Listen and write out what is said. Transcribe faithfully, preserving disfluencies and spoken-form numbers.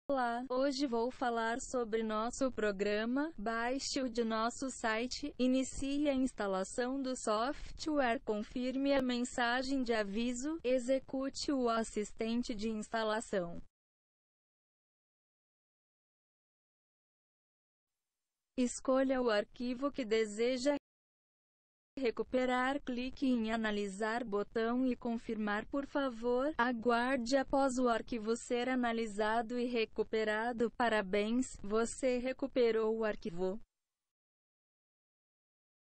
Olá, hoje vou falar sobre nosso programa. Baixe-o de nosso site, inicie a instalação do software, confirme a mensagem de aviso, execute o assistente de instalação. Escolha o arquivo que deseja recuperar, clique em analisar botão e confirmar. Por favor, aguarde após o arquivo ser analisado e recuperado. Parabéns, você recuperou o arquivo.